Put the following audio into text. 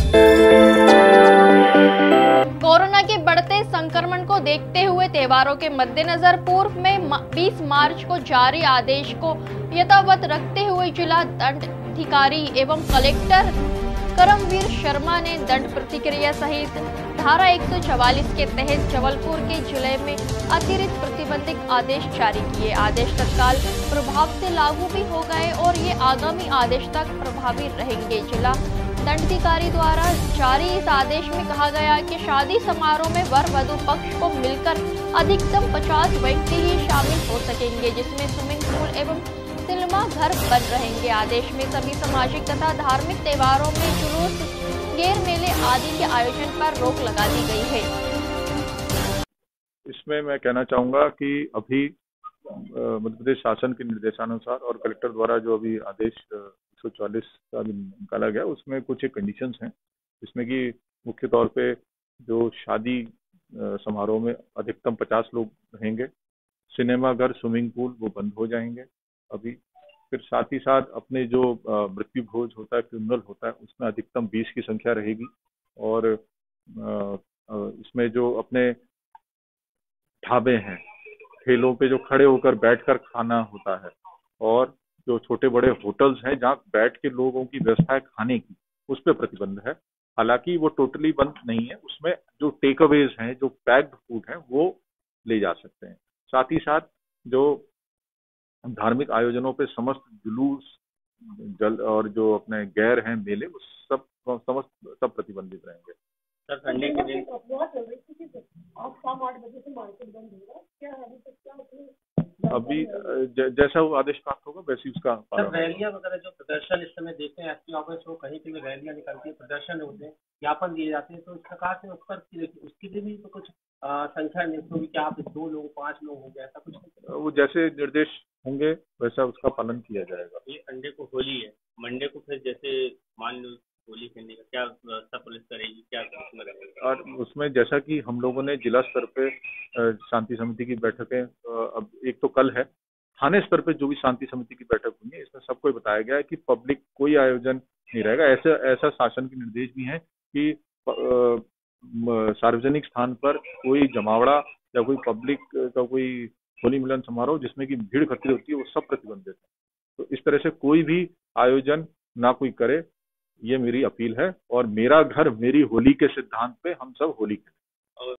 Corona के बढ़ते संक्रमण को देखते हुए त्योहारों के मद्देनजर पूर्व में 20 मार्च को जारी आदेश को यथावत रखते हुए जिला दंडाधिकारी एवं कलेक्टर करमवीर शर्मा ने दंड प्रतिक्रिया सहित धारा 144 के तहत जबलपुर के जिले में अतिरिक्त प्रतिबंधित आदेश जारी किए। आदेश तत्काल प्रभाव से लागू भी हो गए और ये आगामी आदेश तक प्रभावी रहेंगे। जिला दंडाधिकारी द्वारा जारी इस आदेश में कहा गया कि शादी समारोह में वर वधु पक्ष को मिलकर अधिकतम 50 व्यक्ति ही शामिल हो सकेंगे, जिसमें स्विमिंग पूल एवं सिनेमा घर बंद रहेंगे। आदेश में सभी सामाजिक तथा धार्मिक त्योहारों में जुलूस, गेर मेले आदि के आयोजन पर रोक लगा दी गई है। इसमें मैं कहना चाहूंगा कि अभी मध्य प्रदेश शासन के निर्देशानुसार और कलेक्टर द्वारा जो अभी आदेश 144 का निकाला गया, उसमें कुछ एक कंडीशंस हैं, जिसमें कि मुख्य तौर पे जो शादी समारोह में अधिकतम 50 लोग रहेंगे, सिनेमा घर, स्विमिंग पूल वो बंद हो जाएंगे अभी। फिर साथ ही साथ अपने जो मृत्यु भोज होता है, फ्यूनरल होता है, उसमें अधिकतम 20 की संख्या रहेगी। और इसमें जो अपने ढाबे हैं, ठेलों पे जो खड़े होकर बैठकर खाना होता है, और जो छोटे बड़े होटल्स हैं जहाँ बैठ के लोगों की व्यवस्था है खाने की, उस पर प्रतिबंध है। हालांकि वो टोटली बंद नहीं है, उसमें जो टेक अवेज हैं, जो पैक्ड फूड है, वो ले जा सकते हैं। साथ ही साथ जो धार्मिक आयोजनों पे समस्त जुलूस जल और जो अपने गैर हैं मेले, वो सब प्रतिबंधित रहेंगे। सर, संडे के दिन अभी जैसा वो आदेश प्राप्त होगा वैसी उसका सर, रैलियां वगैरह जो प्रदर्शन इस समय देखते हैं एसपी ऑफिस, वो कहीं पे भी रैलियां निकलती है, प्रदर्शन होते हैं, ज्ञापन दिए जाते हैं, तो इस प्रकार से उस पर उसके लिए भी तो कुछ संख्या निर्धारित होगी कि आप 2 लोग 5 लोग हो गए, ऐसा कुछ? वो जैसे निर्देश होंगे वैसा उसका पालन किया जाएगा। ये संडे को होली है, मंडे को फिर जैसे मान लो होली खेलने का क्या व्यवस्था पुलिस करेगी, क्या उसमें रहेगा? और उसमें जैसा कि हम लोगों ने जिला स्तर पे शांति समिति की बैठकें, अब एक तो कल है, थाने स्तर पे जो भी शांति समिति की बैठक हुई है, इसमें सबको बताया गया है कि पब्लिक कोई आयोजन नहीं रहेगा। ऐसा शासन के निर्देश भी हैं कि सार्वजनिक स्थान पर कोई जमावड़ा या कोई पब्लिक का कोई होली मिलन समारोह जिसमें कि भीड़ इकट्ठी होती है, वो सब प्रतिबंधित है। तो इस तरह से कोई भी आयोजन ना कोई करे, ये मेरी अपील है। और मेरा घर मेरी होली के सिद्धांत पे हम सब होली खेलें।